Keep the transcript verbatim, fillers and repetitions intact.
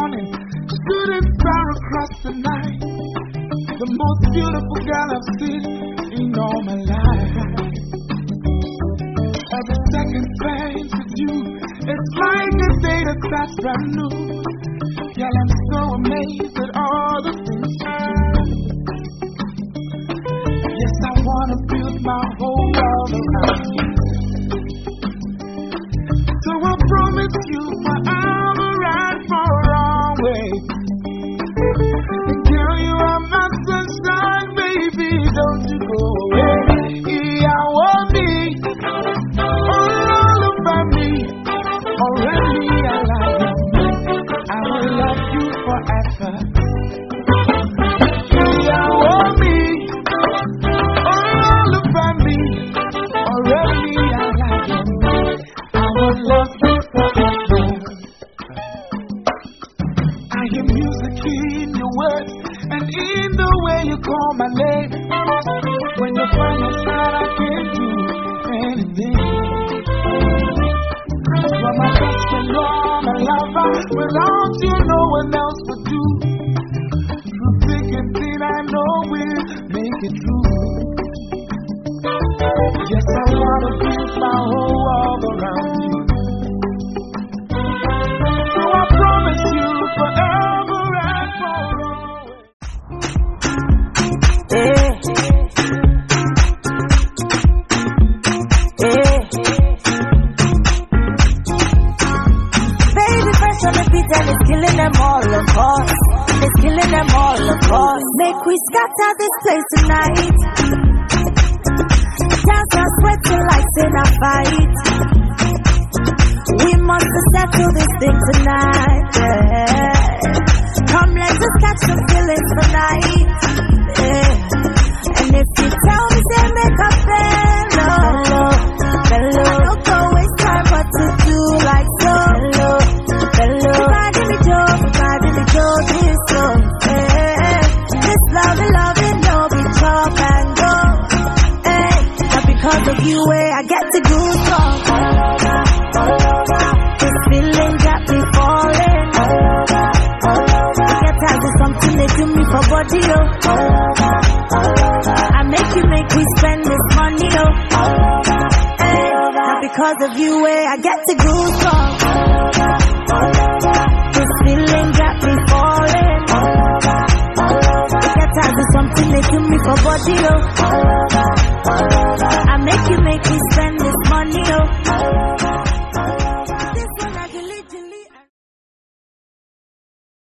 morning, shooting star across the night. The most beautiful girl I've seen in all my life. Every second spent with you, it's like a day that starts brand new. Girl, I'm so amazed at all the things you do. Yes, I wanna build my whole world around you. So I promise you forever and for always. And girl, you are my sunshine, baby, don't you go away. Yeah, I want me, all over me. Already I like you, I will love you forever. Yeah, I want me, all over me. Already I like you, I will love you forever. I hear music in your words and in the way you call my name. When you're by my side, I can do anything. You're my best friend, you're my lover. Without you, no one else would do. Through thick and thin, I know we'll make it through. Yes, I wanna build my whole world around you. So I promise you forever and for always. Hey. Hey. Baby, fresh on the beat and it's killing them all, of course. It's killing them all, of course. Make we scatter this place tonight. Dance and sweat till like in a fight. We must settle this thing tonight, yeah. Come, let's just catch some feelings tonight, yeah. And if you tell me, say make a fellow, fellow, I don't go waste time, but to do like so, fellow, fellow. Providing me joy, providing me joy, this so, yeah. This love, love, no be chop and go, yeah. Not because of you, eh, I get the goosebumps all over, all over. This feeling got me falling all over, all over. I get tired of something they do me for body, oh, all over, all over. I make you make we spend this money, oh, all over, hey. Not because of you, eh, I get the goosebumps all over, all over. This feeling got me falling all over, all over. I get tired of something they do me for body, oh, all over, all over. I make you make me spend this money, oh, all over.